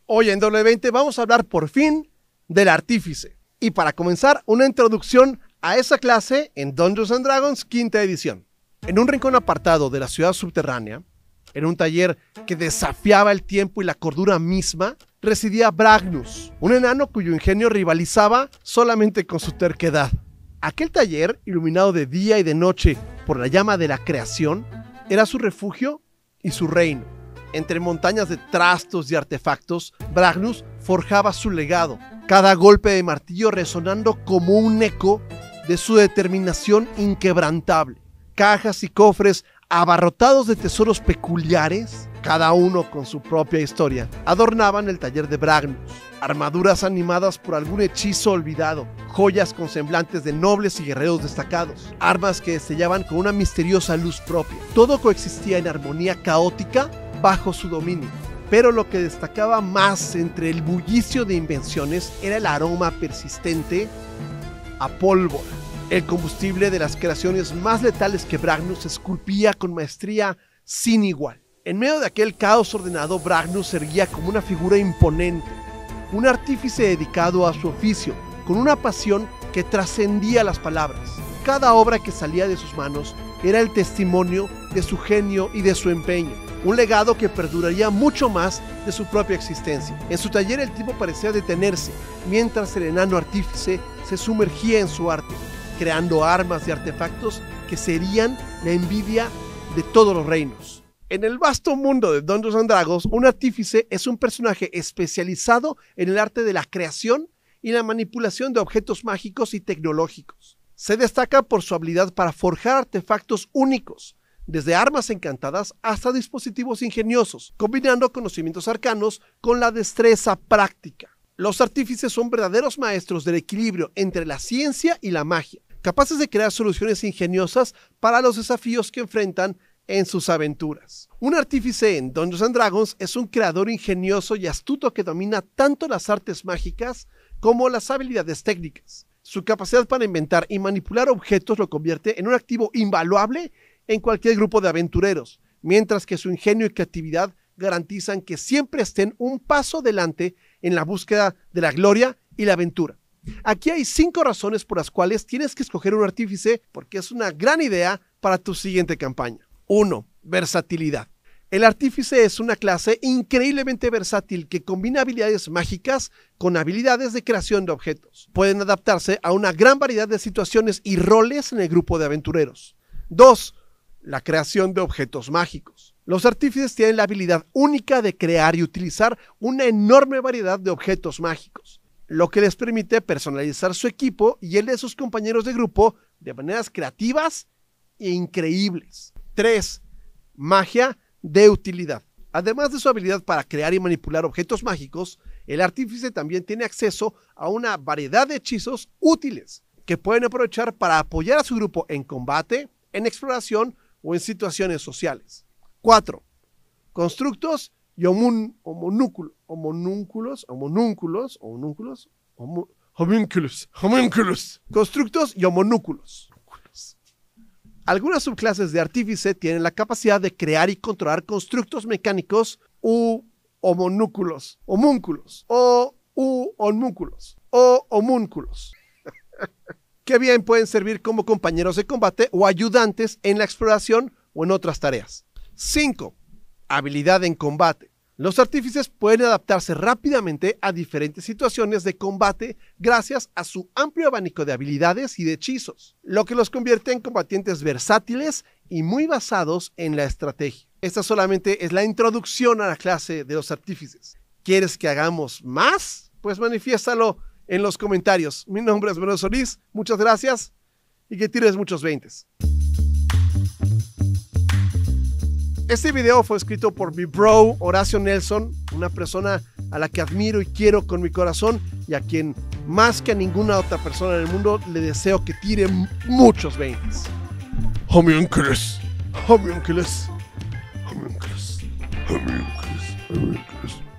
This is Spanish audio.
Hoy en W20 vamos a hablar por fin del artífice. Y para comenzar, una introducción a esa clase en Dungeons & Dragons quinta edición. En un rincón apartado de la ciudad subterránea, en un taller que desafiaba el tiempo y la cordura misma, residía Bragnus, un enano cuyo ingenio rivalizaba solamente con su terquedad. Aquel taller, iluminado de día y de noche por la llama de la creación, era su refugio y su reino. Entre montañas de trastos y artefactos, Bragnus forjaba su legado, cada golpe de martillo resonando como un eco de su determinación inquebrantable. Cajas y cofres abarrotados de tesoros peculiares, cada uno con su propia historia, adornaban el taller de Bragnus. Armaduras animadas por algún hechizo olvidado, joyas con semblantes de nobles y guerreros destacados, armas que destellaban con una misteriosa luz propia. Todo coexistía en armonía caótica bajo su dominio. Pero lo que destacaba más entre el bullicio de invenciones era el aroma persistente a pólvora, el combustible de las creaciones más letales que Bragnus esculpía con maestría sin igual. En medio de aquel caos ordenado, Bragnus se erguía como una figura imponente, un artífice dedicado a su oficio, con una pasión que trascendía las palabras. Cada obra que salía de sus manos era el testimonio de su genio y de su empeño, un legado que perduraría mucho más de su propia existencia. En su taller el tiempo parecía detenerse, mientras el enano artífice se sumergía en su arte, creando armas y artefactos que serían la envidia de todos los reinos. En el vasto mundo de Dungeons & Dragons, un artífice es un personaje especializado en el arte de la creación y la manipulación de objetos mágicos y tecnológicos. Se destaca por su habilidad para forjar artefactos únicos, desde armas encantadas hasta dispositivos ingeniosos, combinando conocimientos arcanos con la destreza práctica. Los artífices son verdaderos maestros del equilibrio entre la ciencia y la magia, capaces de crear soluciones ingeniosas para los desafíos que enfrentan en sus aventuras. Un artífice en Dungeons & Dragons es un creador ingenioso y astuto que domina tanto las artes mágicas como las habilidades técnicas. Su capacidad para inventar y manipular objetos lo convierte en un activo invaluable en cualquier grupo de aventureros, mientras que su ingenio y creatividad garantizan que siempre estén un paso delante en la búsqueda de la gloria y la aventura. Aquí hay 5 razones por las cuales tienes que escoger un artífice porque es una gran idea para tu siguiente campaña. 1. Versatilidad. El artífice es una clase increíblemente versátil que combina habilidades mágicas con habilidades de creación de objetos. Pueden adaptarse a una gran variedad de situaciones y roles en el grupo de aventureros. 2. La creación de objetos mágicos. Los artífices tienen la habilidad única de crear y utilizar una enorme variedad de objetos mágicos, lo que les permite personalizar su equipo y el de sus compañeros de grupo de maneras creativas e increíbles. 3. Magia de utilidad. Además de su habilidad para crear y manipular objetos mágicos, el artífice también tiene acceso a una variedad de hechizos útiles que pueden aprovechar para apoyar a su grupo en combate, en exploración o en situaciones sociales. 4. Constructos y homúnculos. Constructos y homúnculos. Algunas subclases de artífice tienen la capacidad de crear y controlar constructos mecánicos u homúnculos, que bien pueden servir como compañeros de combate o ayudantes en la exploración o en otras tareas. 5. Habilidad en combate. Los artífices pueden adaptarse rápidamente a diferentes situaciones de combate gracias a su amplio abanico de habilidades y de hechizos, lo que los convierte en combatientes versátiles y muy basados en la estrategia. Esta solamente es la introducción a la clase de los artífices. ¿Quieres que hagamos más? Pues manifiéstalo en los comentarios. Mi nombre es Manuel Solís, muchas gracias y que tires muchos 20s. Este video fue escrito por mi bro Horacio Nelson, una persona a la que admiro y quiero con mi corazón y a quien más que a ninguna otra persona en el mundo le deseo que tire muchos 20s. Homunculus, homunculus, homunculus, homunculus, homunculus.